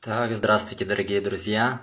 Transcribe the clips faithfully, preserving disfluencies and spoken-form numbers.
Так, здравствуйте, дорогие друзья.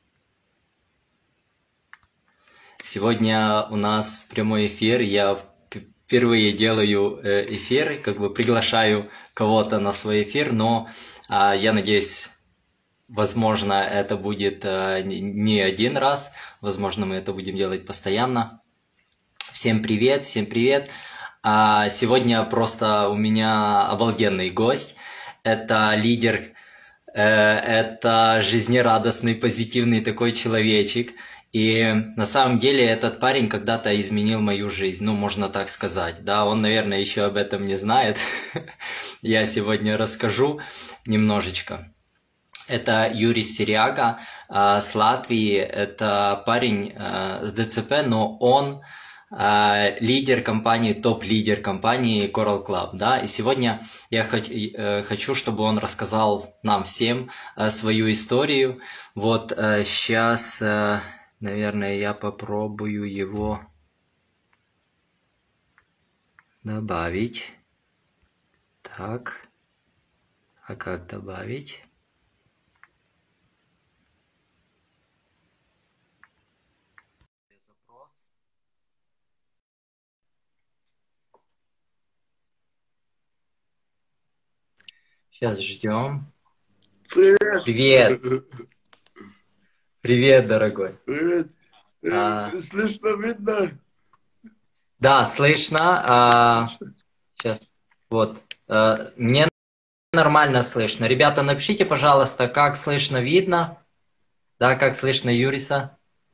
Сегодня у нас прямой эфир. Я впервые делаю эфир, как бы приглашаю кого-то на свой эфир, но а, я надеюсь, возможно, это будет а, не один раз, возможно, мы это будем делать постоянно. Всем привет, всем привет. А, сегодня просто у меня обалденный гость. Это лидер. Это жизнерадостный, позитивный такой человечек. И на самом деле этот парень когда-то изменил мою жизнь, ну, можно так сказать. Да, он, наверное, еще об этом не знает. Я сегодня расскажу немножечко. Это Юрий Сиряга с Латвии. Это парень с ДЦП, но он лидер компании, топ-лидер компании Coral Club, да, и сегодня я хочу, чтобы он рассказал нам всем свою историю. Вот сейчас, наверное, я попробую его добавить. Так, а как добавить? Сейчас ждем. Привет. Привет. Привет, дорогой. Привет. А, Слышно, видно? да, слышно. А, сейчас, вот. А, мне нормально слышно. Ребята, напишите, пожалуйста, как слышно, видно. Да, как слышно Юриса.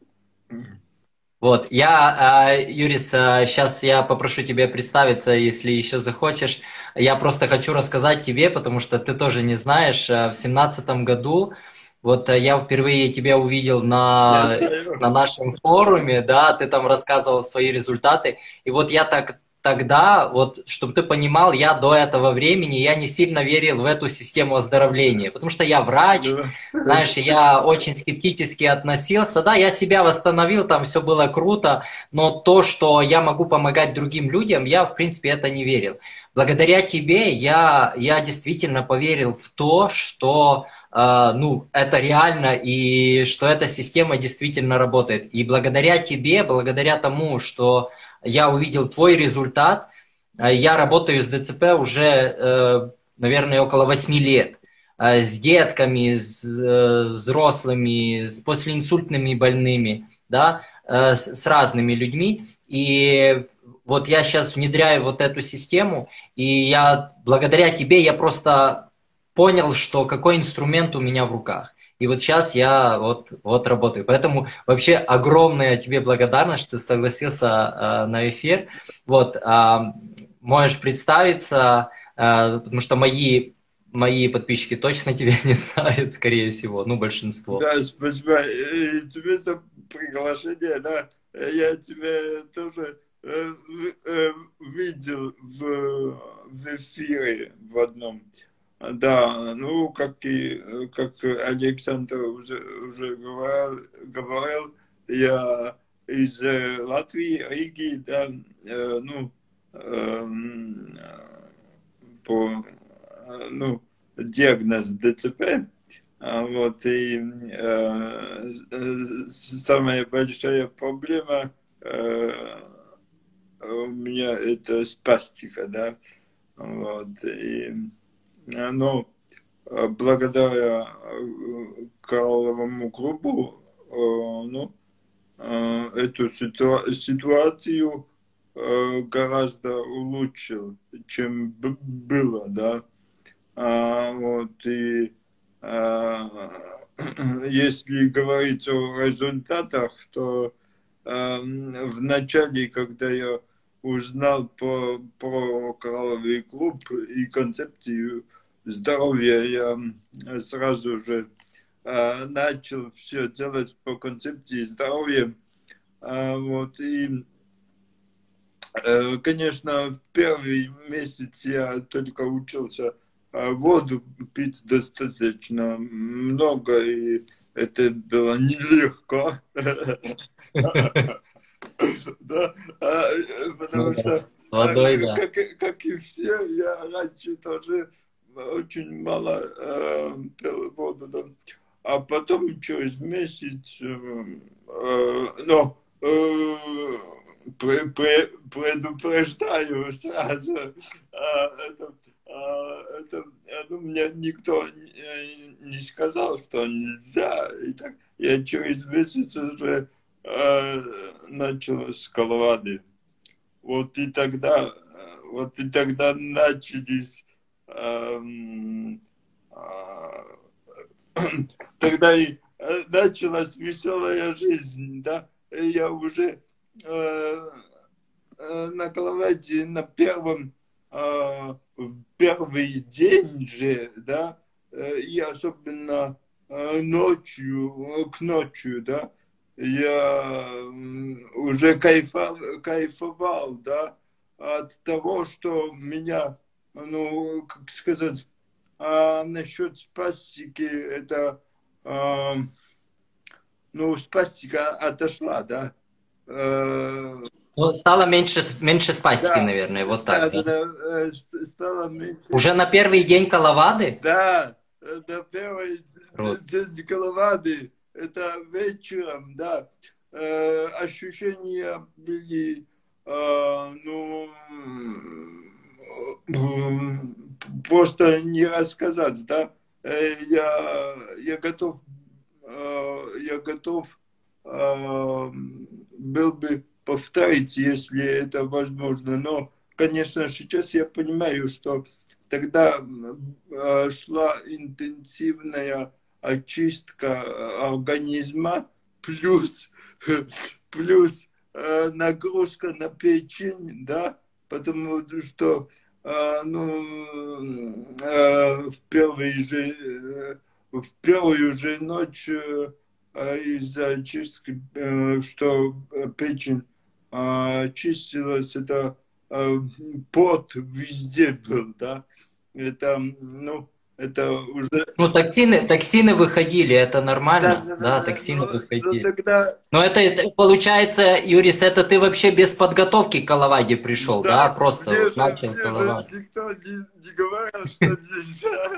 Вот, я, Юрис, сейчас я попрошу тебя представиться, если еще захочешь. Я просто хочу рассказать тебе, потому что ты тоже не знаешь, в семнадцатом году, вот я впервые тебя увидел на, на нашем форуме, да, ты там рассказывал свои результаты, и вот я так тогда, вот, чтобы ты понимал, я до этого времени, я не сильно верил в эту систему оздоровления, потому что я врач, знаешь, я очень скептически относился, да, я себя восстановил, там все было круто, но то, что я могу помогать другим людям, я, в принципе, это не верил. Благодаря тебе я, я действительно поверил в то, что э, ну, это реально и что эта система действительно работает. И благодаря тебе, благодаря тому, что я увидел твой результат, я работаю с ДЦП уже, э, наверное, около восьми лет. С детками, с взрослыми, с послеинсультными больными, да, с, с разными людьми. И вот я сейчас внедряю вот эту систему, и я благодаря тебе я просто понял, что какой инструмент у меня в руках. И вот сейчас я вот, вот работаю. Поэтому вообще огромная тебе благодарность, что ты согласился э, на эфир. Вот, э, можешь представиться, э, потому что мои Мои подписчики точно тебя не знают, скорее всего, ну, большинство. Да, спасибо и тебе за приглашение, да, я тебя тоже э, э, видел в, в эфире в одном. Да, ну, как и как Александр уже, уже говорил, говорил, я из Латвии, Риги, да, э, ну, э, по, ну, диагноз ДЦП, вот, и э, самая большая проблема э, у меня это спастика, да, вот, и, ну, благодаря Коралловому клубу, ну, эту ситуа ситуацию гораздо улучшил, чем было, да. А, вот, и а, если говорить о результатах, то а, в начале, когда я узнал по, про Коралловый клуб и концепцию здоровья, я сразу же а, начал все делать по концепции здоровья. А, вот, и конечно, в первый месяц я только учился воду пить достаточно много, и это было нелегко. Да, потому что, водой, да. как и все, я раньше тоже очень мало э, пил воду, да. А потом через месяц, э, э, ну, э, пре- пре- предупреждаю сразу, э, это, э, это, э, ну, мне никто не, не сказал, что нельзя, и так я через месяц уже э, начал с коловады. Вот и тогда, вот и тогда начались, эм, а, тогда и э, началась веселая жизнь, да, и я уже э, э, на кровати на первом, э, в первый день же, да, э, и особенно э, ночью, э, к ночью, да, я м, уже кайфовал, кайфовал, да, от того, что меня, ну, как сказать, а насчет спастики, это, а, ну, спастика отошла, да. Э, Ну, стало меньше, меньше спастики, да, наверное, вот да, так, да, да? да, э, ст- стало меньше. Уже на первый день коловады? Да, э, на первый Круто. день коловады, это вечером, да, э, ощущения были, э, ну, м, просто не рассказать, да. Э, Я, я готов, э, я готов э, был бы повторить, если это возможно, но, конечно, сейчас я понимаю, что тогда э, шла интенсивная очистка организма, плюс, плюс э, нагрузка на печень, да, потому что э, ну, э, в, первый же, э, в первую же ночь э, из-за очистки, э, что печень э, чистилась, это э, пот везде был, да, это, ну, это уже... Ну, токсины, токсины выходили, это Да, нормально, да, да, да, да, токсины но, но выходили. тогда, Но это, это получается, Юрис, это ты вообще без подготовки к коловаде пришел, да? да, Просто мне вот же, начал мне же коловать. никто не, не говорил, что нельзя.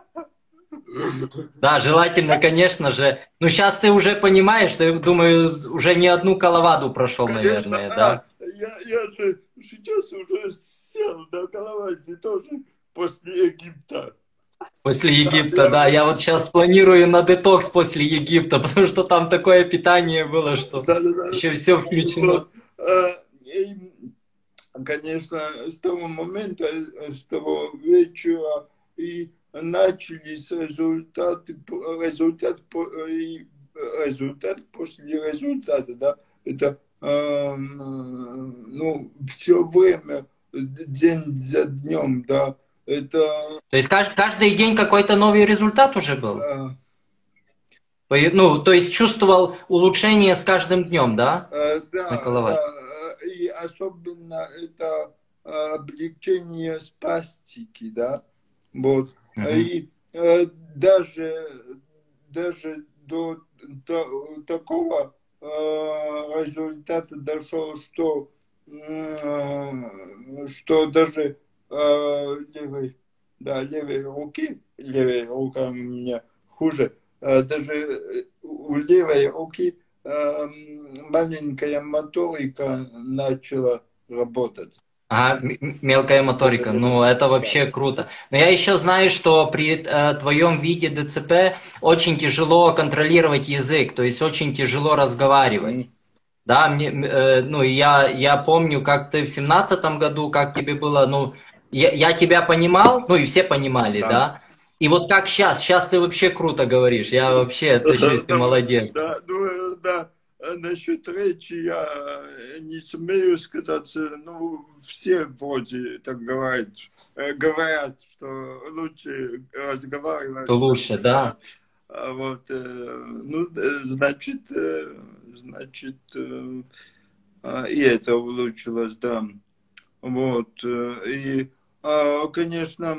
Да, желательно, конечно же. Ну, сейчас ты уже понимаешь, что, я думаю, уже не одну коловаду прошел, Конечно, наверное, а, да? я, я же сейчас уже сел на кровати тоже после Египта. После Да, Египта, я, да. Я вот сейчас планирую на детокс после Египта, потому что там такое питание было, что да, да, да. еще все включено. Вот. А, и, конечно, с того момента, с того вечера и начались результаты, результат, и результат после результата, да, это, э, ну, все время, день за днем, да, это, То есть кажд- каждый день какой-то новый результат уже был? э, По- Ну, то есть чувствовал улучшение с каждым днем, да? э, На да, коловаде. да, э, и особенно это э, облегчение спастики, да, вот. Мгм. И э, даже, даже до та- такого э, результата дошел, что, м, что даже э, левой, да, левой руки, левая рука у меня хуже, э, даже э, у левой руки э, маленькая моторика начала работать. Ага, м- м- мелкая Да, да, моторика, да, да. ну это Да. вообще круто. Но я еще знаю, что при э, твоем виде ДЦП очень тяжело контролировать язык, то есть очень тяжело разговаривать. М. Да, мне, м, э, ну я, я помню, как ты в семнадцатом году, как тебе было, ну, я, я тебя понимал, ну и все понимали, Да. да. И вот как сейчас, сейчас ты вообще круто говоришь, я вообще тащусь, ты Ну, молодец. да, ну, э, да. А насчет речи я э, не сумею сказать, э, ну, все вроде так говорят, э, говорят, что лучше разговаривать, То лучше, да. да. А вот, э, ну, э, значит, э, значит, э, а, и это улучшилось, да. Вот, э, и, а, конечно,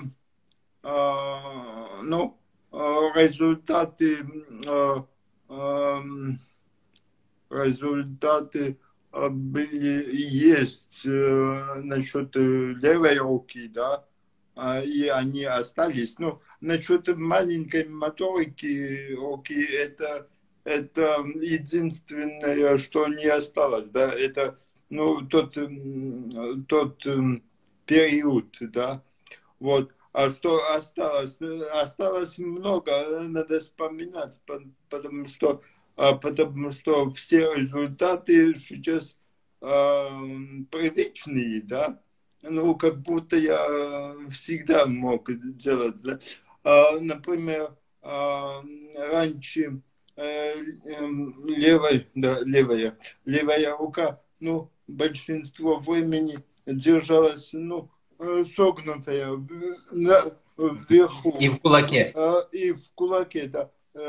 а, ну, а, результаты, а, ам, результаты а, были и есть э, насчет э, левой руки, да, и они остались. Ну, насчет маленькой моторики, окей, это, это единственное, что не осталось, да, это, ну, тот, тот период, да, вот. А что осталось? Осталось много, надо вспоминать, потому что, потому что все результаты сейчас привычные, да, ну, как будто я всегда мог делать, да. Например, раньше левая, да, левая, левая рука, ну, большинство времени держалась, ну, согнутая вверху. И в кулаке. И в кулаке, да.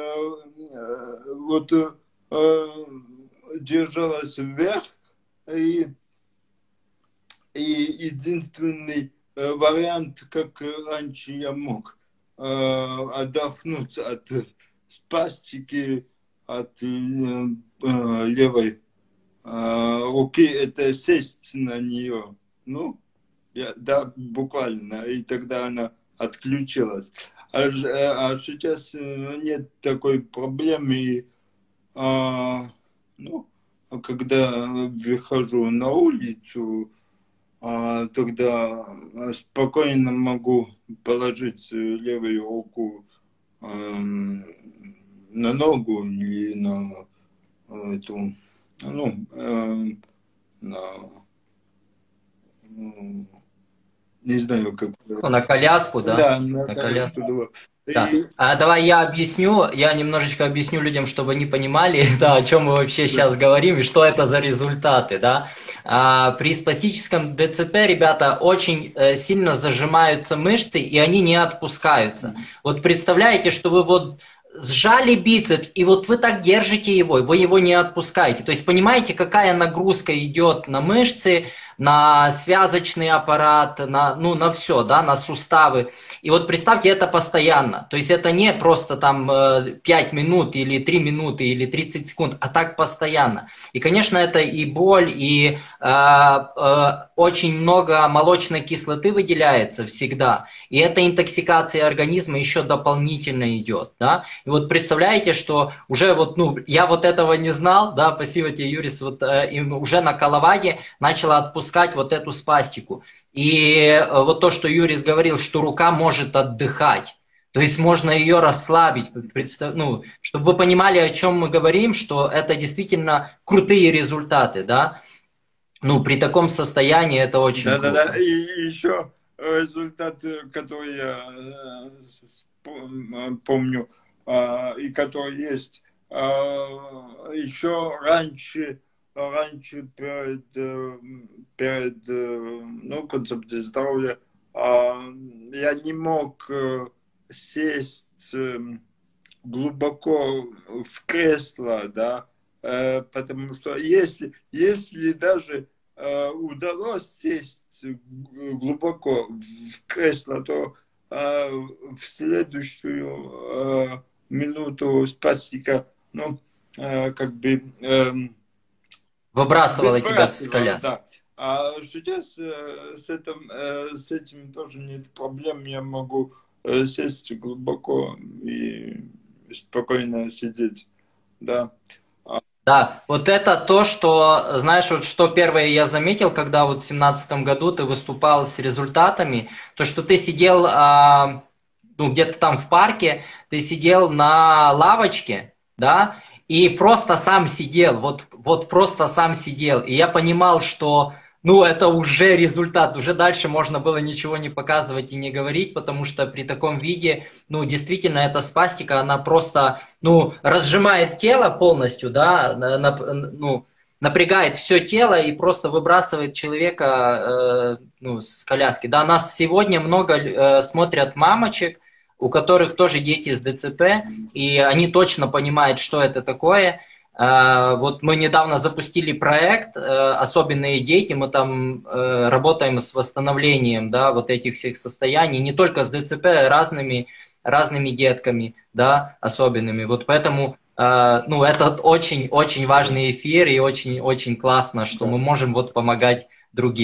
Вот держалась вверх, и, и единственный вариант, как раньше я мог отдохнуть от спастики, от левой руки, это сесть на нее. Ну, я, да, буквально. И тогда она отключилась. А, а сейчас нет такой проблемы. И, а, ну, когда выхожу на улицу, а, тогда спокойно могу положить левую руку а, на ногу или на эту, ну, а, на, не знаю, как. Ну, на коляску, да? Да, на, на коляску, коляску. да. Да. И... А давай я объясню, я немножечко объясню людям, чтобы они понимали, да, о чем мы вообще сейчас говорим и что это за результаты, да. А, при спастическом ДЦП, ребята, очень э, сильно зажимаются мышцы и они не отпускаются. Вот представляете, что вы вот сжали бицепс, и вот вы так держите его, вы его не отпускаете. То есть понимаете, какая нагрузка идет на мышцы, на связочный аппарат, на, ну, на все, да, на суставы. И вот представьте, это постоянно. То есть это не просто там пять минут или три минуты или тридцать секунд, а так постоянно. И, конечно, это и боль, и э, э, очень много молочной кислоты выделяется всегда. И эта интоксикация организма еще дополнительно идет, да. И вот представляете, что уже вот, ну, я вот этого не знал, да, спасибо тебе, Юрис, вот э, и уже на Калаваде начала отпускать вот эту спастику. И вот то, что Юрис говорил, что рука может отдыхать. То есть можно ее расслабить. Представ... Ну, чтобы вы понимали, о чем мы говорим, что это действительно крутые результаты, да. Ну, при таком состоянии это очень да, круто. Да, да, и еще результат, который я помню, и который есть, еще раньше раньше перед, перед ну, концепцией здоровья я не мог сесть глубоко в кресло, да, потому что если, если даже удалось сесть глубоко в кресло, то в следующую минуту спастика, ну, как бы выбрасывала тебя с коляски. Да. А сейчас с этим, с этим тоже нет проблем. Я могу сесть глубоко и спокойно сидеть. Да. Да, вот это то, что, знаешь, вот что первое я заметил, когда вот в семнадцатом году ты выступал с результатами, то, что ты сидел, а, ну, где-то там в парке, ты сидел на лавочке, да, и просто сам сидел, вот, вот просто сам сидел. И я понимал, что, ну, это уже результат, уже дальше можно было ничего не показывать и не говорить, потому что при таком виде, ну, действительно, эта спастика, она просто, ну, разжимает тело полностью, да, на, ну, напрягает все тело и просто выбрасывает человека, э, ну, с коляски. Да, нас сегодня много э, смотрят мамочек, у которых тоже дети с ДЦП, и они точно понимают, что это такое. Вот мы недавно запустили проект «Особенные дети», мы там работаем с восстановлением, да, вот этих всех состояний, не только с ДЦП, разными, разными детками, да, особенными. Вот поэтому, ну, это очень-очень важный эфир и очень-очень классно, что мы можем вот помогать другим.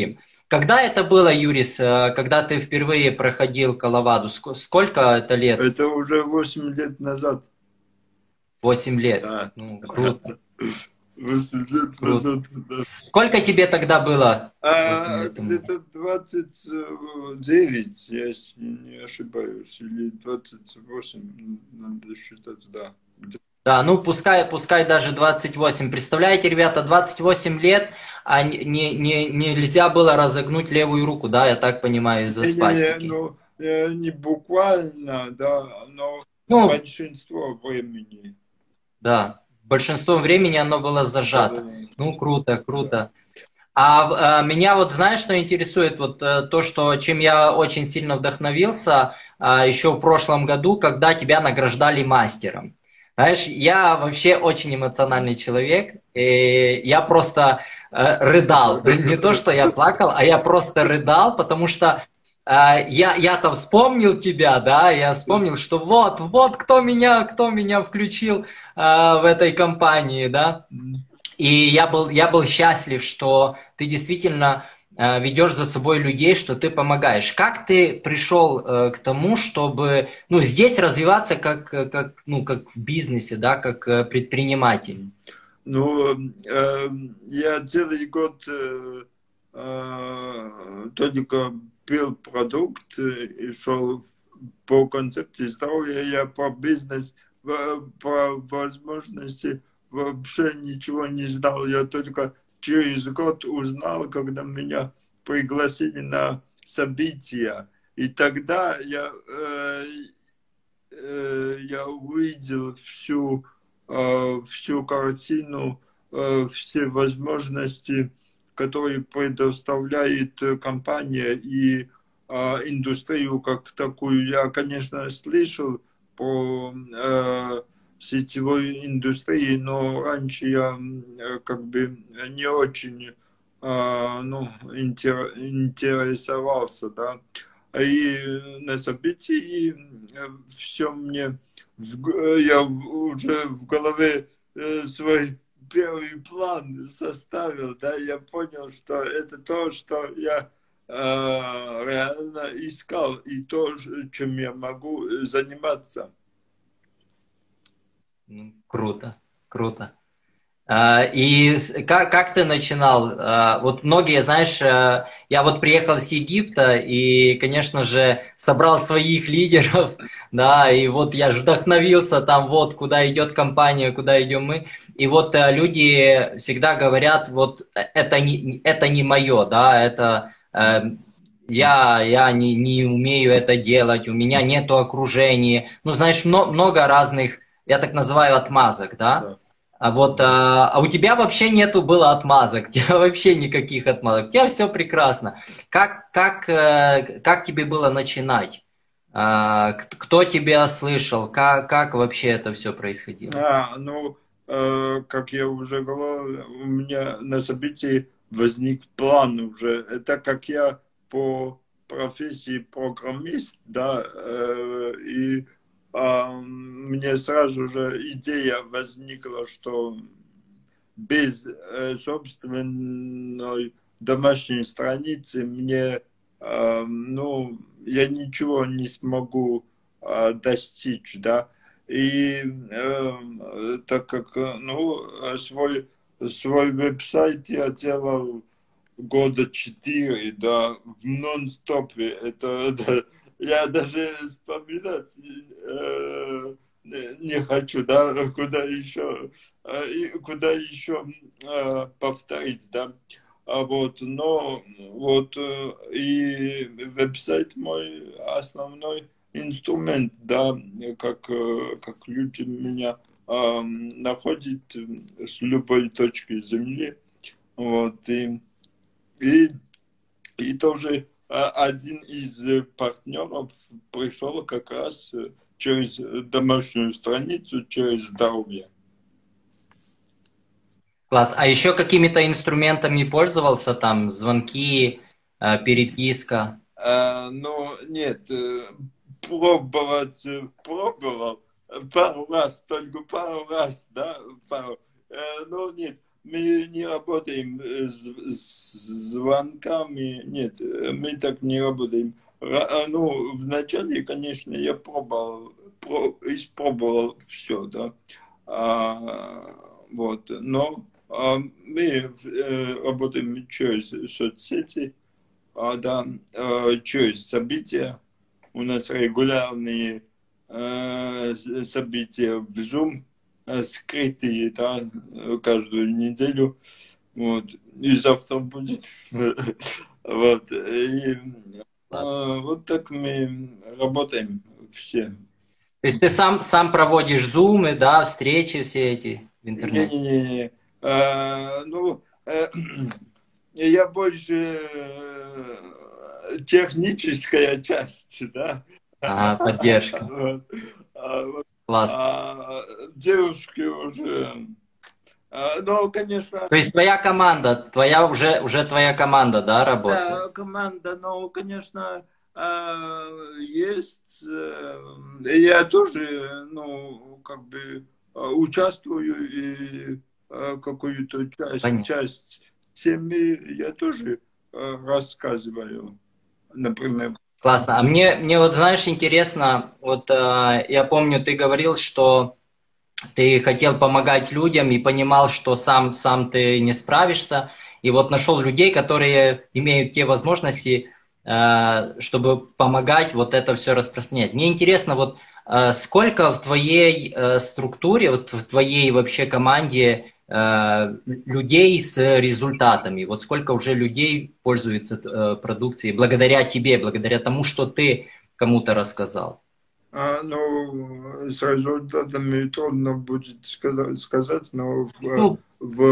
Когда это было, Юрис, э, когда ты впервые проходил Коловаду? Ск- Сколько это лет? Это уже восемь лет назад. Восемь лет. Да. Ну, круто, восемь лет круто. назад, да. Сколько тебе тогда было? Восемь А лет тому. где-то двадцать девять, если не ошибаюсь, или двадцать восемь, надо считать, да. Да, ну пускай, пускай даже двадцать восемь. Представляете, ребята, двадцать восемь лет, а не, не, не- нельзя было разогнуть левую руку, да, я так понимаю, из-за Не-не-не, спастики. ну, э, не буквально, да, но Ну, большинство времени. да, большинство времени оно было зажато. Да-да-да. Ну, круто, Да. круто. А, а, меня вот, знаешь, что интересует? Вот э, то, что, чем я очень сильно вдохновился а, еще в прошлом году, когда тебя награждали мастером. Знаешь, я вообще очень эмоциональный человек, и я просто э, рыдал. Не то, что я плакал, а я просто рыдал, потому что э, я, я-то вспомнил тебя, да, я вспомнил, что вот, вот кто меня, кто меня включил э, в этой компании, да. И я был, я был счастлив, что ты действительно э, ведешь за собой людей, что ты помогаешь. Как ты пришел э, к тому, чтобы ну, здесь развиваться как, э, как, ну, как в бизнесе, да, как э, предприниматель? Ну, э, я целый год э, э, только пил продукт э, и шел по концепции здоровья, я по бизнес, в- по возможности вообще ничего не знал. Я только через год узнал, когда меня пригласили на события. И тогда я, э, э, я увидел всю, э, всю картину, э, все возможности, которые предоставляет э, компания и э, индустрию как такую. Я, конечно, слышал по э, сетевой индустрии, но раньше я э, как бы не очень э, ну, интер- интересовался, да. И на событии все мне, в г- я в- уже в голове э, свой первый план составил, да, я понял, что это то, что я э, реально искал, и то, ж- чем я могу э, заниматься. Ну, круто, круто. А, И с- как, как ты начинал? А, Вот многие, знаешь, э, я вот приехал с Египта и, конечно же, собрал своих лидеров, да, и вот я ж вдохновился там, вот куда идет компания, куда идем мы. И вот э, люди всегда говорят, вот э, это не, это не мое, да, это э, я, я не, не умею это делать, у меня нету окружения. Ну, знаешь, мно- много разных, я так называю, отмазок, да. Да. А вот, а, а у тебя вообще нету было отмазок, у тебя вообще никаких отмазок, у тебя все прекрасно. Как, как, э, как тебе было начинать? А, к- кто тебя слышал? Как, как вообще это все происходило? А, ну, э, как я уже говорил, у меня на событии возник план уже. Это как я по профессии программист, да, э, и а, мне сразу же идея возникла, что без э, собственной домашней страницы мне, э, ну, я ничего не смогу э, достичь, да. И э, так как, э, ну, свой, свой веб-сайт я делал года четыре, да, в нон-стопе. Это, да, я даже вспоминать э, не не хочу, да, куда еще, э, и куда еще э, повторить, да. А вот, но вот э, и веб-сайт мой основной инструмент, да, как, э, как люди меня э, находят с любой точки земли. Вот, и, и, и тоже а, один из э, партнеров пришел как раз э, через домашнюю страницу, через здоровье. Класс. А еще какими-то инструментами пользовался, там, звонки, э, переписка? А, но нет, э, пробовать э, пробовал э, пару раз, только пару раз, да, пару. Э, но нет, мы не работаем с, с звонками, нет, мы так не работаем. Ну, вначале, конечно, я пробовал, про, испробовал все, да, а, вот, но а, мы э, работаем через соцсети, а, да, а, через события. У нас регулярные э, события в Zoom, э, скрытые, да, каждую неделю. Вот. И завтра будет. Вот. И, э, вот так мы работаем все. То есть ты сам, сам проводишь зумы, да, встречи все эти в интернете? Не-не-не. А, ну, э, я больше э, техническая часть, да. Ага, поддержка. Вот. А, вот. Классно. А девушки уже... А, ну, конечно... То есть твоя команда, твоя уже, уже твоя команда, да, работает? Да, команда, но, конечно, а, есть... Я тоже, ну, как бы участвую и какую-то часть, часть темы я тоже рассказываю, например. Классно. А мне, мне вот, знаешь, интересно, вот э, я помню, ты говорил, что ты хотел помогать людям и понимал, что сам, сам ты не справишься, и вот нашел людей, которые имеют те возможности, э, чтобы помогать вот это все распространять. Мне интересно, вот э, сколько в твоей э, структуре, вот в твоей вообще команде э, людей с результатами, вот сколько уже людей пользуются э, продукцией благодаря тебе, благодаря тому, что ты кому-то рассказал? А, ну, с результатами трудно будет сказать, сказать но в, Ну, в,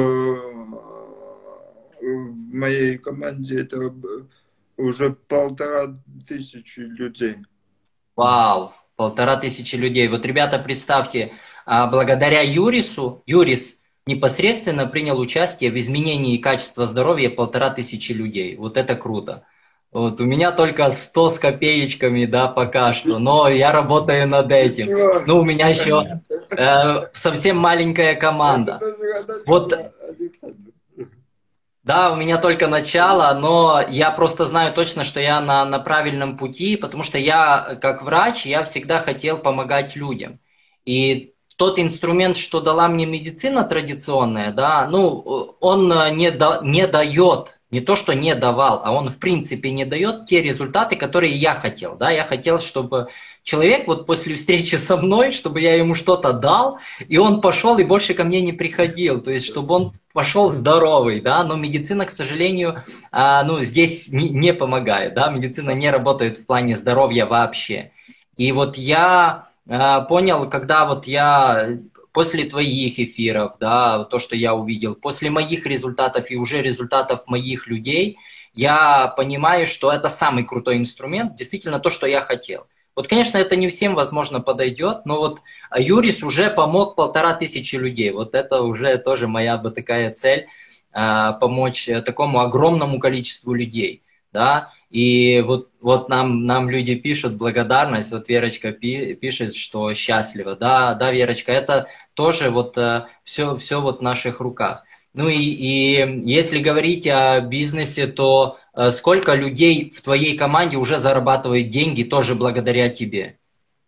в моей команде это уже полтора тысячи людей. Вау, полтора тысячи людей. Вот, ребята, представьте, благодаря Юрису, Юрис непосредственно принял участие в изменении качества здоровья полтора тысячи людей. Вот это круто. Вот у меня только сто с копеечками, да, пока что, но я работаю над этим. Ну, у меня еще э, совсем маленькая команда. Вот, да, у меня только начало, но я просто знаю точно, что я на, на правильном пути, потому что я, как врач, я всегда хотел помогать людям. И тот инструмент, что дала мне медицина традиционная, да, ну, он не, да, не дает, не то, что не давал, а он в принципе не дает те результаты, которые я хотел, да, я хотел, чтобы человек вот после встречи со мной, чтобы я ему что-то дал, и он пошел и больше ко мне не приходил, то есть чтобы он пошел здоровый, да, но медицина, к сожалению, а, ну, здесь не, не помогает, да, медицина не работает в плане здоровья вообще. И вот я а, понял, когда вот я после твоих эфиров, да, то, что я увидел, после моих результатов и уже результатов моих людей, я понимаю, что это самый крутой инструмент, действительно то, что я хотел. Вот, конечно, это не всем, возможно, подойдет, но вот Юрис уже помог полтора тысячи людей. Вот это уже тоже моя бы такая цель, помочь такому огромному количеству людей. Да? И вот, вот нам, нам люди пишут благодарность, вот Верочка пи, пишет, что счастлива. Да, да, Верочка, это тоже вот все, все вот в наших руках. Ну и, и если говорить о бизнесе, то сколько людей в твоей команде уже зарабатывают деньги тоже благодаря тебе?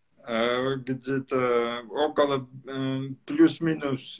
Где-то около плюс-минус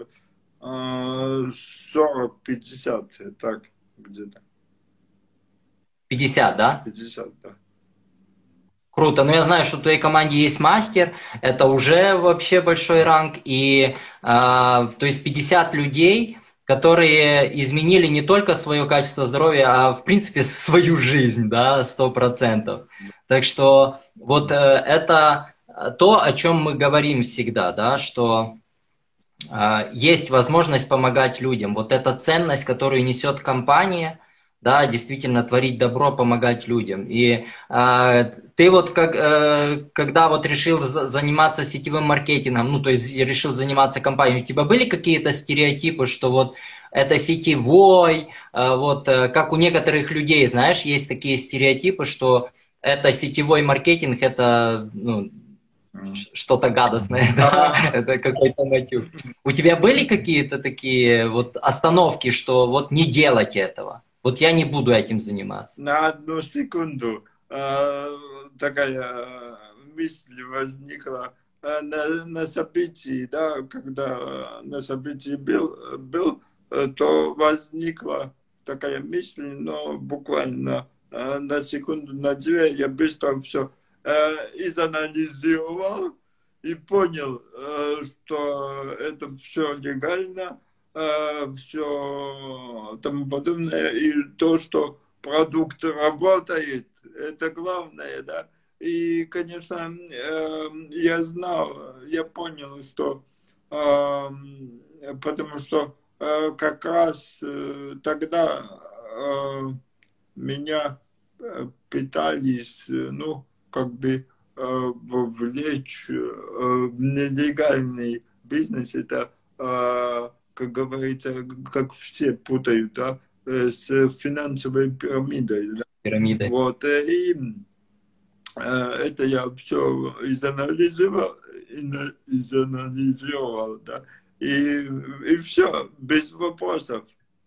сорок-пятьдесят, так где-то. пятьдесят, да? пятьдесят, да. Круто, но я знаю, что в твоей команде есть мастер, это уже вообще большой ранг, и э, то есть пятьдесят людей, которые изменили не только свое качество здоровья, а в принципе свою жизнь, да, сто процентов. Так что вот э, это то, о чем мы говорим всегда, да, что э, есть возможность помогать людям. Вот эта ценность, которую несет компания, да, действительно творить добро, помогать людям. И э, ты вот как, э, когда вот решил заниматься сетевым маркетингом, ну то есть решил заниматься компанией, у тебя были какие-то стереотипы, что вот это сетевой, э, вот э, как у некоторых людей, знаешь, есть такие стереотипы, что это сетевой маркетинг, это, ну, что-то гадостное, да, это какой-то мотив. У тебя были какие-то такие вот остановки, что вот не делать этого? Вот я не буду этим заниматься. На одну секунду э, такая мысль возникла э, на, на событии, да, когда на событии был, был, то возникла такая мысль, но буквально э, на секунду, на две я быстро все э, изанализировал и понял, э, что это все легально, все тому подобное, и то, что продукт работает, это главное, да. И, конечно, я знал, я понял, что потому что как раз тогда меня пытались, ну, как бы вовлечь в нелегальный бизнес, это как говорится, как все путают, да, с финансовой пирамидой. Да? Пирамидой. Вот, и это я все изанализировал, изанализировал, да, и, и все, без вопросов.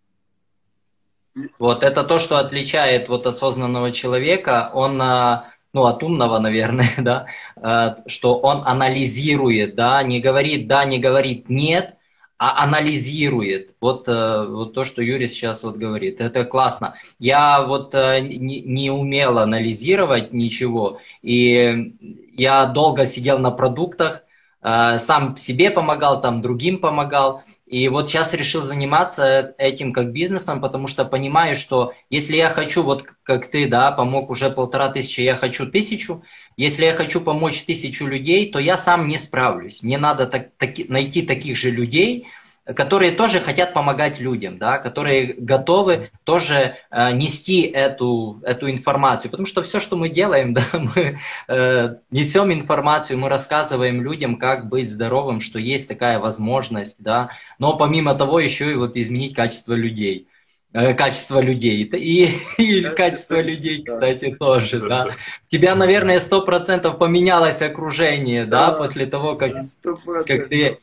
Вот это то, что отличает вот осознанного человека, он, ну, от умного, наверное, да, что он анализирует, да, не говорит да, не говорит нет, а анализирует. Вот, вот то, что Юрий сейчас вот говорит. Это классно. Я вот не, не умел анализировать ничего, и я долго сидел на продуктах, сам себе помогал, там другим помогал. И вот сейчас решил заниматься этим как бизнесом, потому что понимаю, что если я хочу, вот как ты, да, помог уже полтора тысячи, я хочу тысячу, если я хочу помочь тысячу людей, то я сам не справлюсь. Мне надо так, таки, найти таких же людей, которые тоже хотят помогать людям, да, которые готовы тоже э, нести эту, эту информацию. Потому что все, что мы делаем, да, мы э, несем информацию, мы рассказываем людям, как быть здоровым, что есть такая возможность, да, но помимо того еще и вот изменить качество людей. Э, качество людей. И, и качество людей, кстати, тоже, да. У тебя, наверное, сто процентов поменялось окружение, да, после того, как, как ты...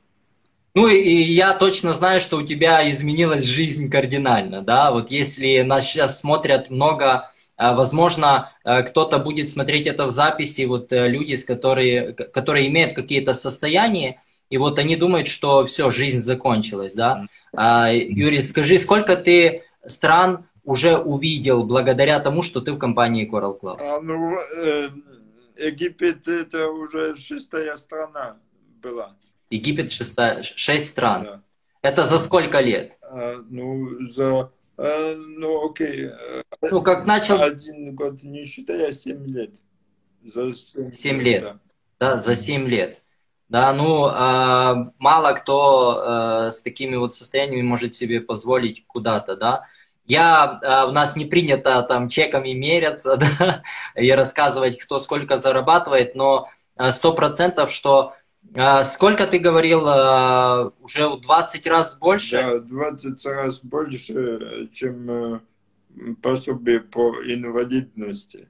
Ну и я точно знаю, что у тебя изменилась жизнь кардинально, да, вот если нас сейчас смотрят много, возможно, кто-то будет смотреть это в записи, вот люди, с которые, которые имеют какие-то состояния, и вот они думают, что все, жизнь закончилась, да. Юрий, скажи, сколько ты стран уже увидел благодаря тому, что ты в компании Coral Club? А, ну, э, Египет это уже шестая страна была. Египет шестая, шесть стран. Да. Это за сколько лет? А, ну, за, а, ну, окей. Ну, как начал... Один год не считая, семь лет. За семь, семь лет, да. да, за семь лет. Да, ну, э, мало кто э, с такими вот состояниями может себе позволить куда-то, да. Я, э, у нас не принято там чеками меряться, да, и рассказывать, кто сколько зарабатывает, но сто процентов, что э, сколько ты говорил, э, уже в двадцать раз больше? Да, двадцать раз больше, чем пособие по инвалидности.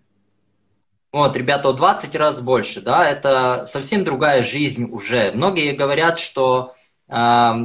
Вот, ребята, в двадцать раз больше, да, это совсем другая жизнь уже. Многие говорят, что э,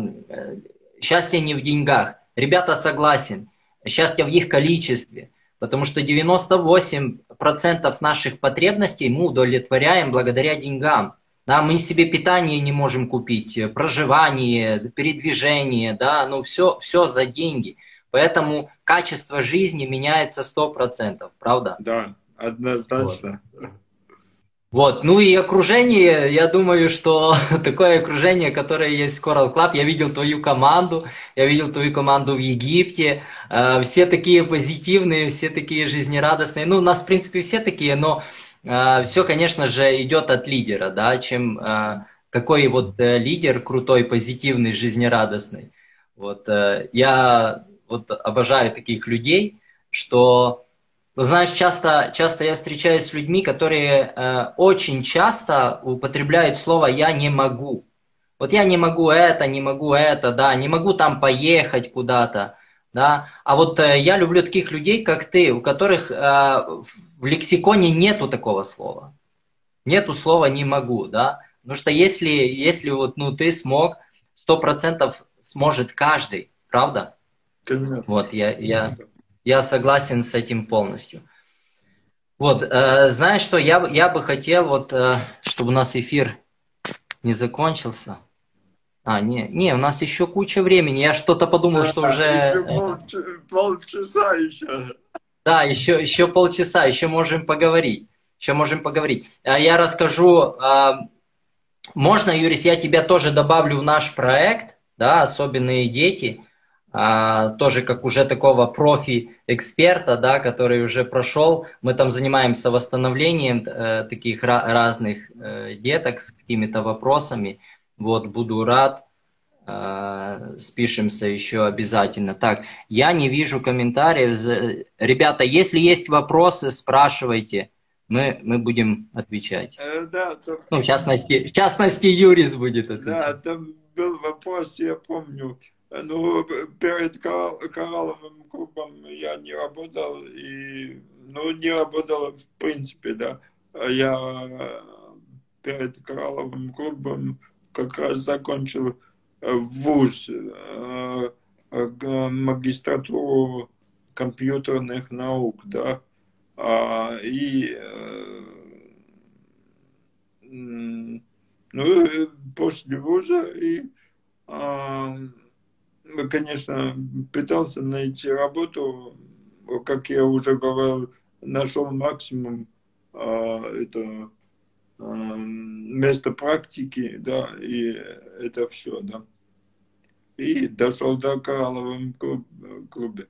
счастье не в деньгах. Ребята, согласен, счастье в их количестве, потому что девяносто восемь процентов наших потребностей мы удовлетворяем благодаря деньгам. Да, мы себе питание не можем купить, проживание, передвижение, да, ну все, все за деньги. Поэтому качество жизни меняется сто процентов, правда? Да. Однозначно. Вот. Вот, ну и окружение, я думаю, что такое окружение, которое есть в Coral Club, я видел твою команду, я видел твою команду в Египте, э, все такие позитивные, все такие жизнерадостные, ну у нас в принципе все такие, но э, все, конечно же, идет от лидера, да, чем э, какой вот э, лидер крутой, позитивный, жизнерадостный. Вот, э, я вот обожаю таких людей, что... Знаешь, часто, часто я встречаюсь с людьми, которые э, очень часто употребляют слово «я не могу». Вот я не могу это, не могу это, да, не могу там поехать куда-то, да. А вот э, я люблю таких людей, как ты, у которых э, в лексиконе нету такого слова. Нету слова «не могу», да? Потому что если, если вот, ну, ты смог, сто процентов сможет каждый, правда? Конечно. Вот, я, я, я согласен с этим полностью. Вот, э, знаешь что, я, бы- я бы хотел, вот, э, чтобы у нас эфир не закончился. А, не, не, у нас еще куча времени. Я что-то подумал, Да, что уже... еще э, полч- полчаса еще. Да, еще, еще полчаса, еще можем поговорить. Еще можем поговорить. А я расскажу, а, можно, Юрис, я тебя тоже добавлю в наш проект, да, особенные дети, а, тоже как уже такого профи-эксперта, да, который уже прошел. Мы там занимаемся восстановлением э, таких ra- разных э, деток с какими-то вопросами. Вот, буду рад, э, спишемся еще обязательно. Так, я не вижу комментариев. За- Ребята, если есть вопросы, спрашивайте. Мы, мы будем отвечать. Э, Да, там, Ну, в частности, в частности, Юрис будет да, отвечать. там был вопрос, я помню. Ну, перед Корал- Коралловым клубом я не работал, и, ну, не работал в принципе, да. Я э, перед Коралловым клубом как раз закончил э, вуз, э, э, г- магистратуру компьютерных наук, да. А, и э, м, ну, и после вуза и, а, ну, конечно, пытался найти работу, как я уже говорил, нашел максимум, а, это а, место практики, да, и это все, да. И дошел до Коралловом клуб- клубе.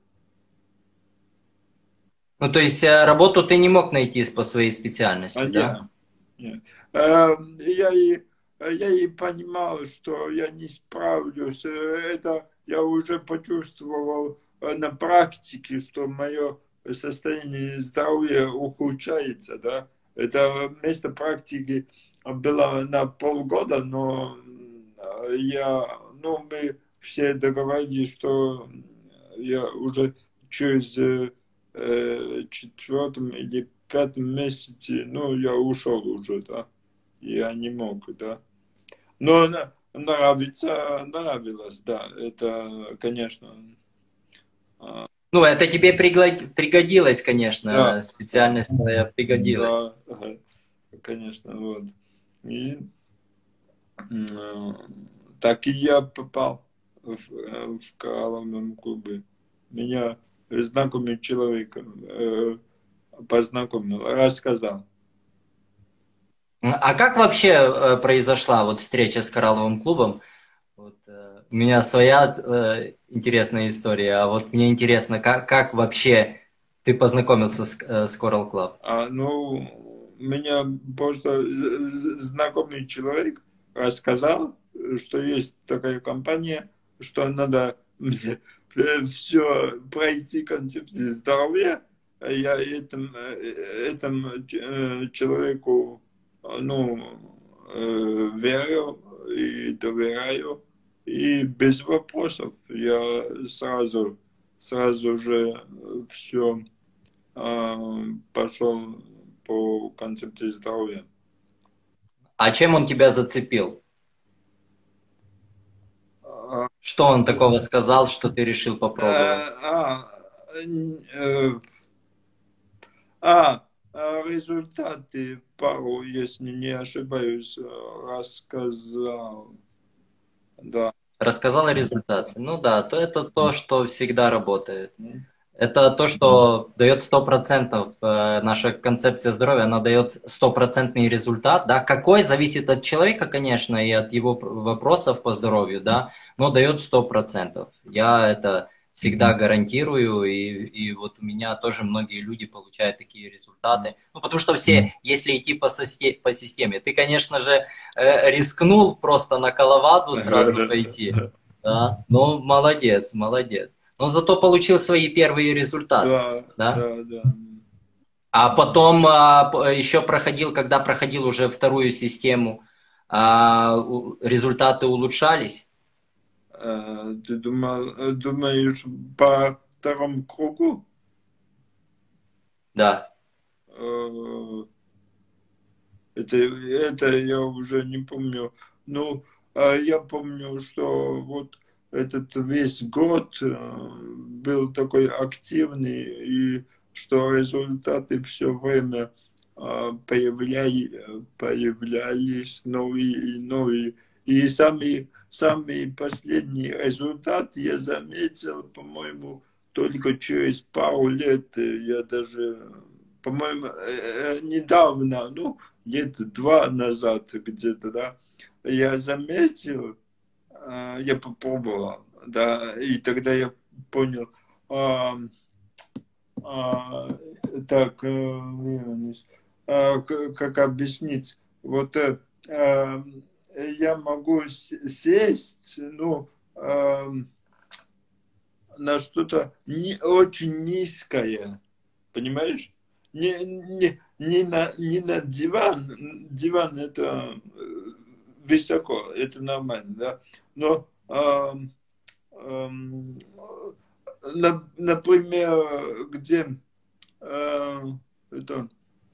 Ну, то есть э, работу ты не мог найти по своей А специальности, не, да? не. Э, Я и, я и понимал, что я не справлюсь. Э, Это я уже почувствовал э, на практике, что мое состояние здоровья ухудшается, да. Это место практики было на полгода, но э, я, ну, мы все договорились, что я уже через э, э, четвертом или пятом месяце, ну, я ушел уже, да. Я не мог, да. Но на- нравится, нравилось, да. Это, конечно, а, Ну, это тебе пригла- пригодилось, конечно, да, да, специальность твоя пригодилась. да, ага, конечно, вот. И м, так и я попал в, э, в коралловом клубе. Меня знакомый человек э, познакомил, рассказал. А как вообще э, произошла вот встреча с коралловым клубом? Вот, э, у меня своя э, интересная история, а вот мне интересно, как, как вообще ты познакомился с, э, с Coral Club? А, ну, меня просто з- з- знакомый человек рассказал, что есть такая компания, что надо мне все пройти концепцию здоровья. Я этим, э, этому э, человеку, ну, э, верю и доверяю. И без вопросов я сразу, сразу же все пошел по концепции здоровья. А чем он тебя зацепил? А, Что он такого сказал, что ты решил попробовать? а, э, а, а, результаты пару, если не ошибаюсь, рассказал. Да. Рассказал результаты. Ну да, то это то, что всегда работает. Ну, Это то, что дает сто процентов э, наша концепция здоровья, она дает стопроцентный результат, да, какой зависит от человека, конечно, и от его пр- вопросов по здоровью, да, но дает сто процентов. Я это всегда гарантирую, и, и вот у меня тоже многие люди получают такие результаты. Ну, потому что все, если идти по, состе- по системе, ты, конечно же, э, рискнул просто на Коловаду сразу пойти, да, ну, молодец, молодец. Но зато получил свои первые результаты, Да, да? да, да. А потом а, п- еще проходил, когда проходил уже вторую систему, а, у- результаты улучшались. Э, Ты думал, думаешь по второму кругу? Да. Э, Это, это я уже не помню. Ну, а я помню, что вот этот весь год был такой активный, и что результаты все время появлялись, появлялись новые и новые. И самый, самый последний результат я заметил, по-моему, только через пару лет. Я даже, по-моему, недавно, ну, лет два назад где-то, да, я заметил, я попробовал, да, и тогда я понял, а, а, так, а, как объяснить, вот а, я могу сесть, ну, а, на что-то не очень низкое, понимаешь? Не, не, не, на, не на диван, диван это высоко, это нормально, да, но, э, э, на, например, где э, это,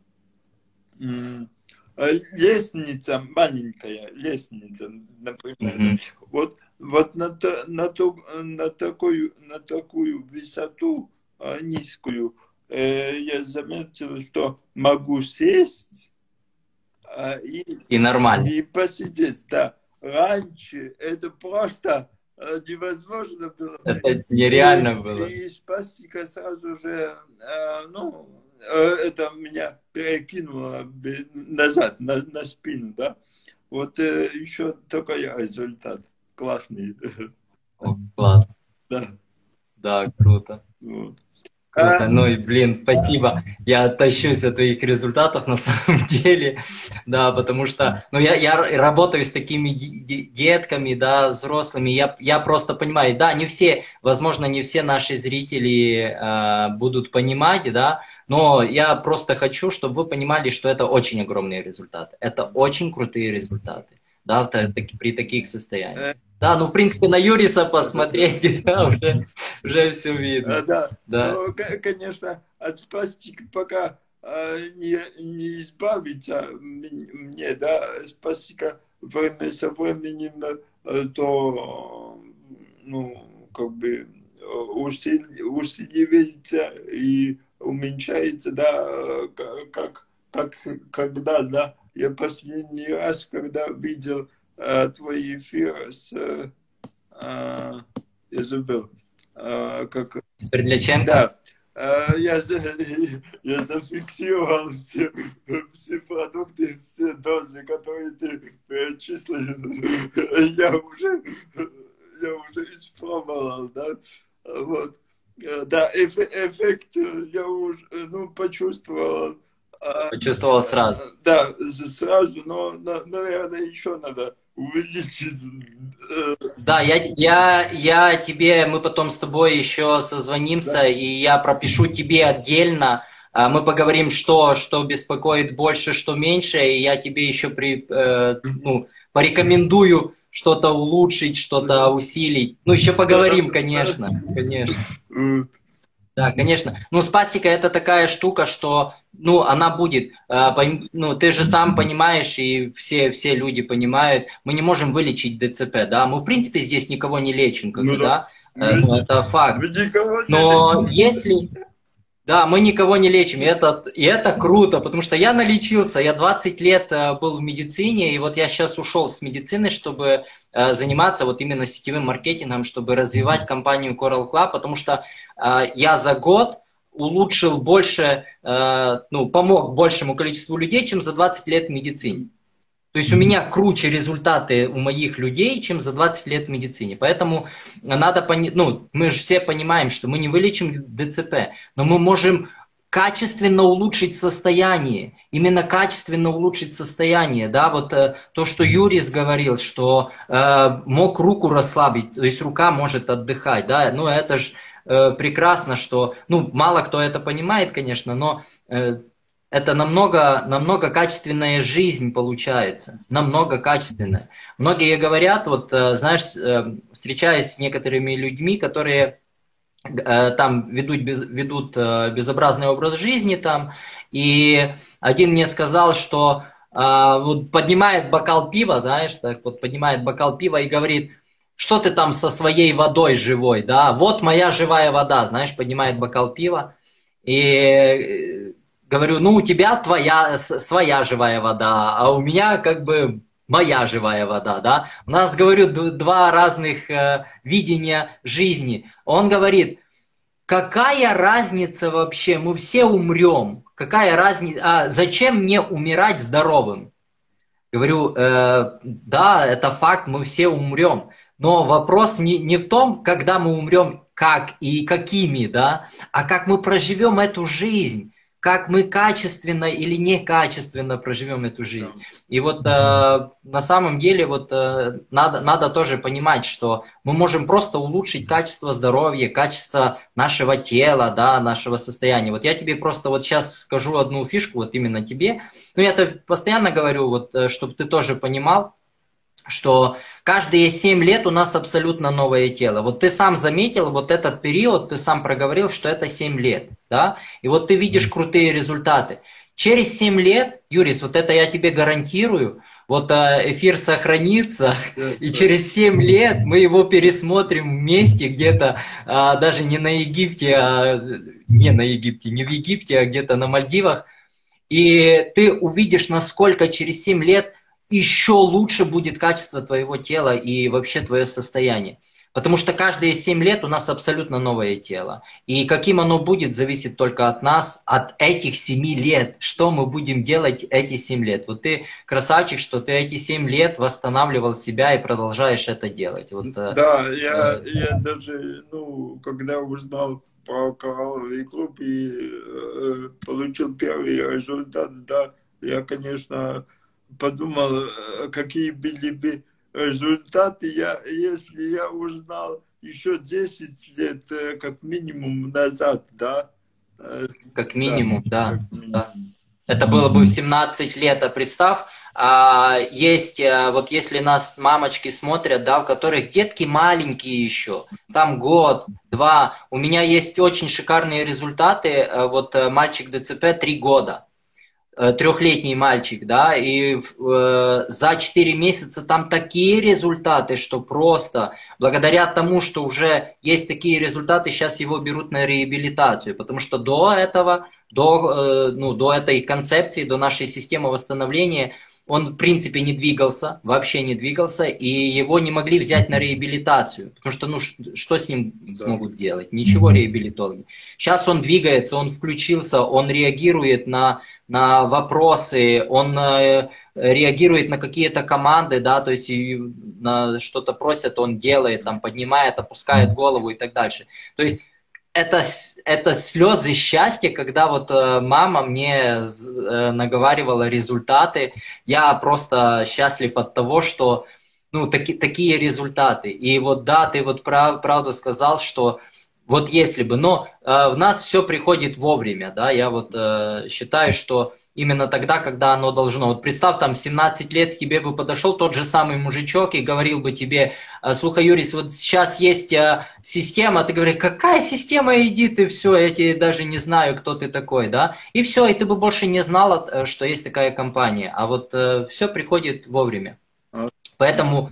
э, лестница, маленькая лестница, например, Mm-hmm. вот, вот на, то, на, то, на, такую, на такую высоту э, низкую, я заметил, что могу сесть и, И нормально. и посидеть. Да. Раньше это просто невозможно было. Это нереально и, было. И спастика сразу же, ну, это меня перекинуло назад, на, на спину, да. Вот еще такой результат. Классный. О, класс. Да. Да, круто. Вот. Круто. А... Ну и, блин, спасибо. Я тащусь от твоих результатов на самом деле. Да, потому что, ну, я, я работаю с такими детками, да, взрослыми. Я, я просто понимаю, да, не все, возможно, не все наши зрители э, будут понимать, да, но я просто хочу, чтобы вы понимали, что это очень огромные результаты. Это очень крутые результаты, да, при таких состояниях. Да, ну, в принципе, на Юриса посмотреть, да, уже, уже все видно. Да, да. Ну, конечно, от спастики пока не, не избавиться мне, да, спастика время со временем, то, ну, как бы усиливается и уменьшается, да, как, как, когда, да, я последний раз, когда видел твой эфир с, я забыл, как... С Передляченко? Да. Я, я зафиксировал все, все продукты, все дозы, которые ты перечислил. Я уже, я уже испробовал, да. Вот. Да, эффект я уже, ну, почувствовал. Почувствовал сразу. Да, сразу, но, наверное, еще надо увеличить. Да, я, я, я тебе, мы потом с тобой еще созвонимся, да. И я пропишу тебе отдельно. Мы поговорим, что, что беспокоит больше, что меньше, и я тебе еще при, э, ну, порекомендую что-то улучшить, что-то усилить. Ну, еще поговорим, конечно, конечно. Да, конечно. Ну, спастика это такая штука, что, ну, она будет, э, пон, ну, ты же сам понимаешь, и все, все люди понимают, мы не можем вылечить ДЦП, да, мы, в принципе, здесь никого не лечим, как бы, ну, да, да? Э, ну, это факт. Но если... Да, мы никого не лечим, и это, и это круто, потому что я налечился, я двадцать лет был в медицине, и вот я сейчас ушел с медицины, чтобы э, заниматься вот именно сетевым маркетингом, чтобы развивать компанию Coral Club, потому что э, я за год улучшил больше, э, ну, помог большему количеству людей, чем за двадцать лет в медицине. То есть у меня круче результаты у моих людей, чем за двадцать лет в медицине. Поэтому надо понять, ну, мы же все понимаем, что мы не вылечим ДЦП, но мы можем качественно улучшить состояние. Именно качественно улучшить состояние. Да, вот э, то, что Юрис говорил, что э, мог руку расслабить, то есть рука может отдыхать. Да, ну это же э, прекрасно, что, ну, мало кто это понимает, конечно, но... Э, Это намного, намного качественная жизнь получается, намного качественная. Многие говорят, вот, знаешь, встречаясь с некоторыми людьми, которые там ведут, ведут безобразный образ жизни, там, и один мне сказал, что а, вот поднимает бокал пива, знаешь, так вот поднимает бокал пива и говорит, что ты там со своей водой живой, да, вот моя живая вода, знаешь, поднимает бокал пива, и говорю, ну у тебя твоя, своя живая вода, а у меня как бы моя живая вода, да. У нас, говорю, два разных э, видения жизни. Он говорит, какая разница вообще, мы все умрем, какая разница, а зачем мне умирать здоровым? Говорю, э, да, это факт, мы все умрем. Но вопрос не, не в том, когда мы умрем, как и какими, да, а как мы проживем эту жизнь, как мы качественно или некачественно проживем эту жизнь. И вот э, на самом деле вот э, надо, надо тоже понимать, что мы можем просто улучшить качество здоровья, качество нашего тела, да, нашего состояния. Вот я тебе просто вот сейчас скажу одну фишку, вот именно тебе. Ну, я это постоянно говорю, вот, чтобы ты тоже понимал, что каждые семь лет у нас абсолютно новое тело. Вот ты сам заметил, вот этот период, ты сам проговорил, что это семь лет, да? И вот ты видишь крутые результаты. Через семь лет, Юрис, вот это я тебе гарантирую, вот эфир сохранится, и через семь лет мы его пересмотрим вместе где-то, даже не на Египте, а, не на Египте, не в Египте, а где-то на Мальдивах, и ты увидишь, насколько через семь лет еще лучше будет качество твоего тела и вообще твое состояние. Потому что каждые семь лет у нас абсолютно новое тело. И каким оно будет, зависит только от нас, от этих семи лет. Что мы будем делать эти семь лет. Вот ты красавчик, что ты эти семь лет восстанавливал себя и продолжаешь это делать. Вот, да, я, я даже, ну, когда узнал про коралловый клуб и э, получил первый результат, да, я, конечно, подумал, какие были бы результаты, я, если я узнал еще десять лет, как минимум, назад, да. Как минимум, да. да, как минимум. да. Это было бы в семнадцать лет, а представь, а, есть, вот если нас мамочки смотрят, да, у которых детки маленькие еще, там год, два, у меня есть очень шикарные результаты, вот мальчик ДЦП три года, трехлетний мальчик, да, и э, за четыре месяца там такие результаты, что просто благодаря тому, что уже есть такие результаты, сейчас его берут на реабилитацию, потому что до этого, до, э, ну, до этой концепции, до нашей системы восстановления, он в принципе не двигался, вообще не двигался, и его не могли взять на реабилитацию, потому что, ну, что с ним да. смогут делать? Ничего реабилитологи. Сейчас он двигается, он включился, он реагирует на на вопросы, он э, реагирует на какие-то команды, да, то есть на что-то просят, он делает, там, поднимает, опускает голову и так дальше. То есть это, это слезы счастья, когда вот э, мама мне э, наговаривала результаты, я просто счастлив от того, что, ну, таки, такие результаты. И вот да, ты вот прав, правду сказал, что вот если бы, но э, в нас все приходит вовремя, да, я вот э, считаю, что именно тогда, когда оно должно. Вот представь, там в семнадцать лет к тебе бы подошел тот же самый мужичок и говорил бы тебе, слушай, Юрис, вот сейчас есть э, система, ты говоришь, какая система, иди ты, все, я тебе даже не знаю, кто ты такой, да, и все, и ты бы больше не знала, что есть такая компания, а вот э, все приходит вовремя. Поэтому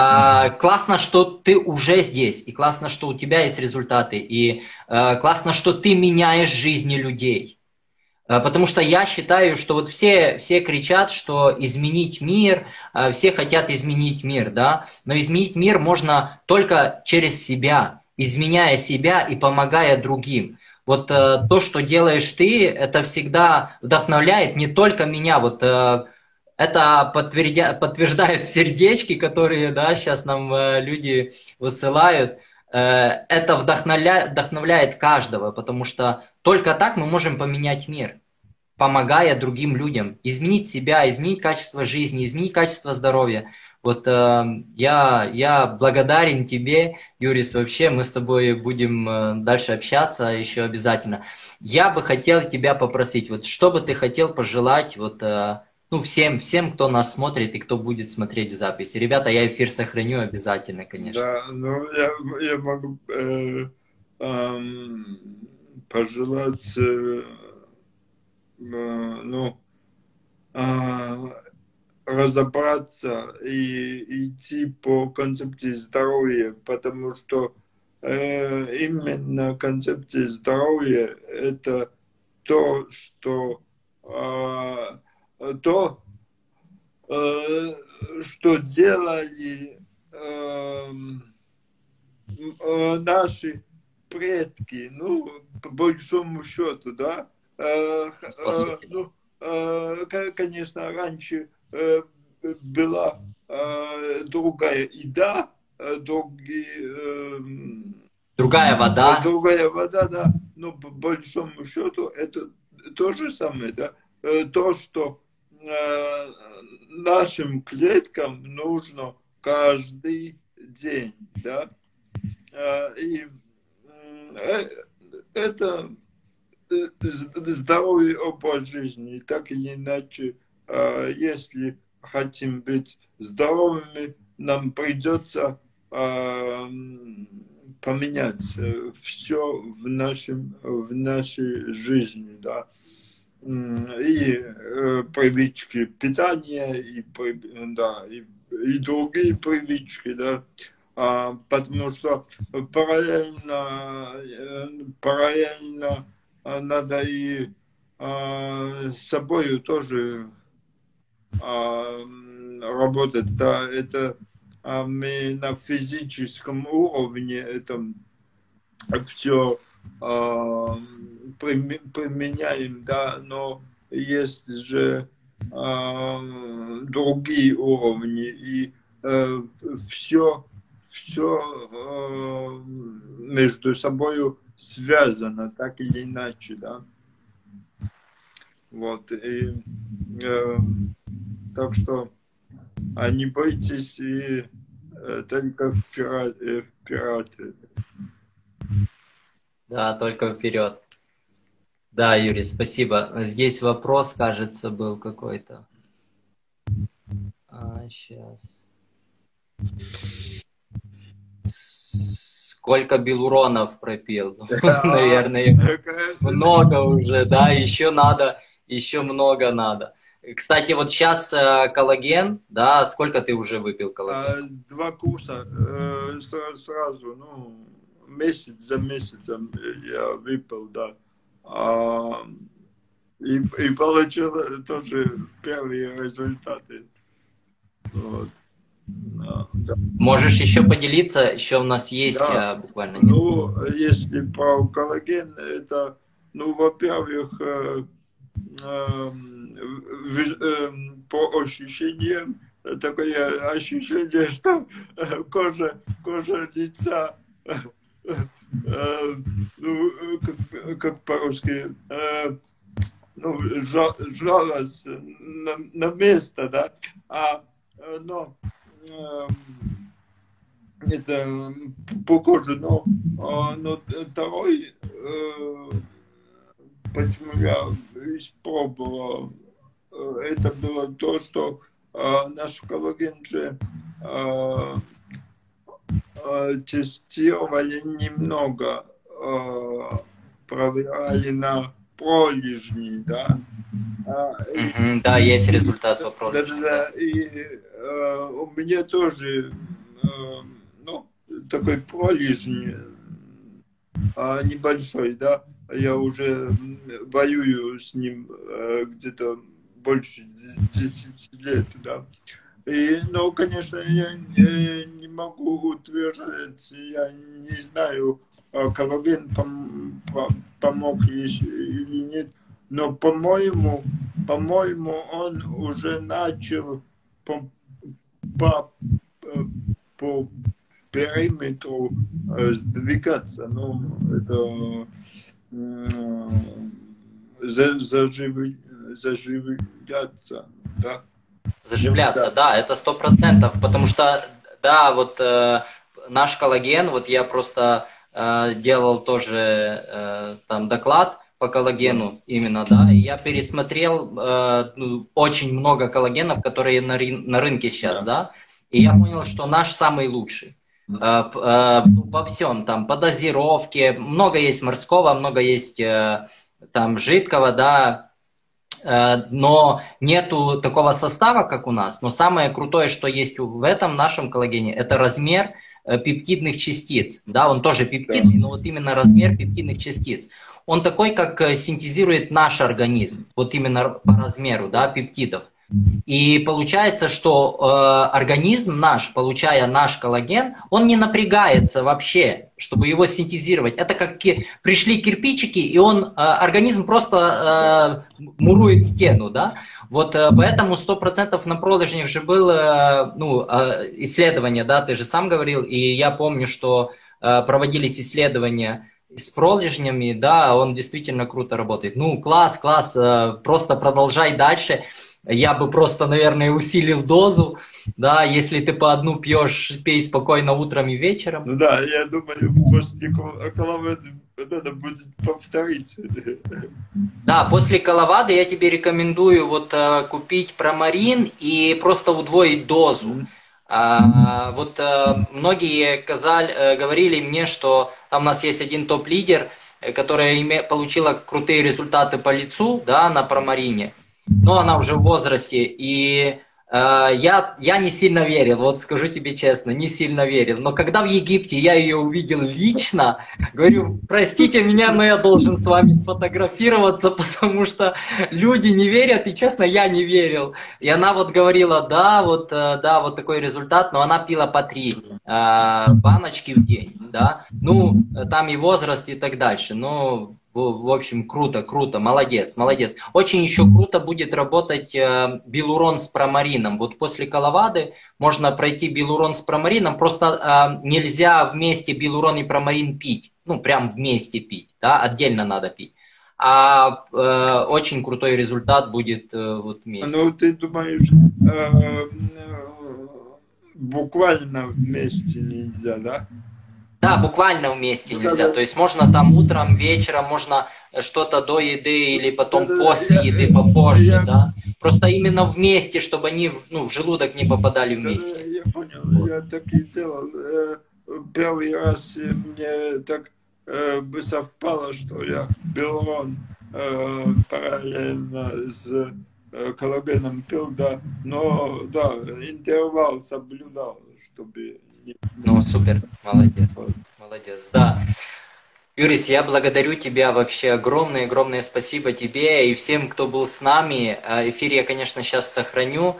э, классно, что ты уже здесь, и классно, что у тебя есть результаты, и э, классно, что ты меняешь жизни людей. Э, потому что я считаю, что вот все, все кричат, что изменить мир, э, все хотят изменить мир, да, но изменить мир можно только через себя, изменяя себя и помогая другим. Вот э, то, что делаешь ты, это всегда вдохновляет не только меня, вот... Э, Это подтвердя... подтверждает сердечки, которые, да, сейчас нам э, люди высылают. Э, это вдохновляет, вдохновляет каждого, потому что только так мы можем поменять мир, помогая другим людям, изменить себя, изменить качество жизни, изменить качество здоровья. Вот э, я, я благодарен тебе, Юрис, вообще мы с тобой будем э, дальше общаться еще обязательно. Я бы хотел тебя попросить, вот что бы ты хотел пожелать, вот... Э, Ну, всем, всем, кто нас смотрит и кто будет смотреть в записи. Ребята, я эфир сохраню обязательно, конечно. Да, ну, я, я могу э, э, пожелать, э, э, ну, э, разобраться и идти по концепции здоровья, потому что э, именно концепция здоровья – это то, что э, то, э, что делали э, э, наши предки, ну, по большому счету, да, э, э, ну, э, конечно, раньше э, была э, другая еда, э, другие, э, другая вода, другая вода, да, но по большому счету это то же самое, да, э, то, что э, нашим клеткам нужно каждый день, да, э, и это здоровый образ жизни. Так или иначе, если хотим быть здоровыми, нам придется поменять все в, нашем, в нашей жизни. Да. И привычки питания, и, да, и, и другие привычки. Да. Потому что параллельно, параллельно надо и с собой тоже работать. Да, это мы на физическом уровне это все применяем, да, но есть же другие уровни, и все все э, между собой связано, так или иначе, да. Вот, и э, так что а не бойтесь и э, только вперед, э, вперед. Да, только вперед. Да, Юрий, спасибо. Здесь вопрос, кажется, был какой-то. А, сейчас. Сколько белуронов пропил? Наверное, много уже, да, еще надо, еще много надо. Кстати, вот сейчас коллаген, да, сколько ты уже выпил коллаген? Два курса сразу, ну, месяц за месяцем я выпил, да. И, и получил тоже первые результаты. Вот. Да. Можешь еще поделиться, еще у нас есть да. буквально несколько. Ну, если про коллаген, это, ну, во-первых, э, э, э, по ощущениям, такое ощущение, что кожа, кожа лица, э, э, ну, как, как по-русски, э, ну, жалость на, на место, да, а, но это по коже, но, но второй, почему я испробовал, это было то, что наш коллаген же тестировали немного, проверяли на пролежни, да. Mm-hmm, да, есть результат по пролежни. Да, да, и э, у меня тоже э, ну, такой пролежень э, небольшой, да, я уже воюю с ним э, где-то больше десяти лет, да. И, ну, конечно, я не, не могу утверждать, я не знаю, коллаген пом, помог или нет, но, по-моему, по-моему, он уже начал по, по, по периметру сдвигаться, ну, это зажив, заживляться, да. Заживляться, да, да это сто процентов, потому что, да, вот э, наш коллаген, вот я просто э, делал тоже э, там доклад по коллагену, да. именно, да, и я пересмотрел э, ну, очень много коллагенов, которые на, ры на рынке сейчас, да. да, и я понял, что наш самый лучший. Э, э, по всем, там, по дозировке, много есть морского, много есть э, там жидкого, да, но нету такого состава, как у нас. Но самое крутое, что есть в этом нашем коллагене, это размер пептидных частиц. Да, он тоже пептидный, но вот именно размер пептидных частиц. Он такой, как синтезирует наш организм, вот именно по размеру, да, пептидов. И получается, что э, организм наш, получая наш коллаген, он не напрягается вообще, чтобы его синтезировать. Это как ки пришли кирпичики, и он, э, организм просто э, мурует стену, да? Вот э, поэтому сто процентов на пролежнях же было ну, э, исследование, да, ты же сам говорил, и я помню, что э, проводились исследования с пролежнями, да, он действительно круто работает. Ну, класс, класс, э, просто продолжай дальше. Я бы просто, наверное, усилил дозу, да, если ты по одну пьешь, пей спокойно утром и вечером. Ну да, я думаю, после коловады надо будет повторить. Да, после коловады я тебе рекомендую вот э, купить промарин и просто удвоить дозу. А, вот э, многие казали, э, говорили мне, что там у нас есть один топ-лидер, которая име, получила крутые результаты по лицу, да, на промарине. Но она уже в возрасте, и э, я, я не сильно верил, вот скажу тебе честно, не сильно верил. Но когда в Египте я ее увидел лично, говорю, простите меня, но я должен с вами сфотографироваться, потому что люди не верят, и честно, я не верил. И она вот говорила, да, вот, э, да, вот такой результат, но она пила по три э, баночки в день, да. Ну, там и возраст и так дальше, но... В общем, круто, круто, молодец, молодец. Очень еще круто будет работать э, билурон с промарином. Вот после коловады можно пройти билурон с промарином, просто э, нельзя вместе билурон и промарин пить. Ну, прям вместе пить, да, отдельно надо пить. А э, очень крутой результат будет э, вот вместе. Ну, ты думаешь, э, буквально вместе нельзя, да? Да, буквально вместе нельзя. То есть можно там утром, вечером, можно что-то до еды или потом после еды, попозже, да. Просто именно вместе, чтобы они ну, в желудок не попадали вместе. Я понял, я так и делал. Первый раз мне так бы совпало, что я билурон параллельно с коллагеном пил, да. Но, да, интервал соблюдал, чтобы... Ну, супер, молодец, молодец, да. Юрис, я благодарю тебя вообще, огромное-огромное спасибо тебе и всем, кто был с нами. Эфир я, конечно, сейчас сохраню.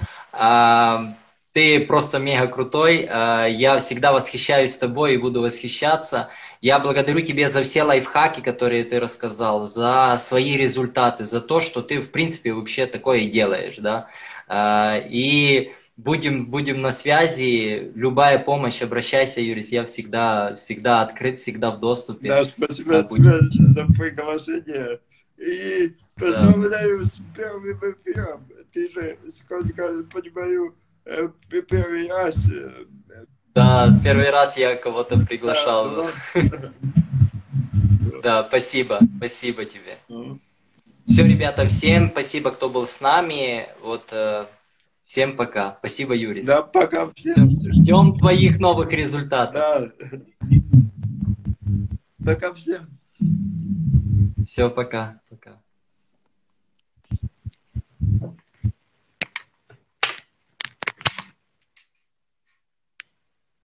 Ты просто мега крутой, я всегда восхищаюсь тобой и буду восхищаться. Я благодарю тебя за все лайфхаки, которые ты рассказал, за свои результаты, за то, что ты, в принципе, вообще такое делаешь, да. И... Будем, будем на связи. Любая помощь, обращайся, Юрис. Я всегда, всегда открыт, всегда в доступе. Да, спасибо тебе за приглашение. И поздравляю да. с первым эфиром. Ты же, сколько понимаю, первый раз. Да, первый раз я кого-то приглашал. Да, да, спасибо. Спасибо тебе. Все, ребята, всем спасибо, кто был с нами. Вот... Всем пока. Спасибо, Юрий. Да, пока всем. Ждем твоих новых результатов. Да. Пока всем. Все, пока.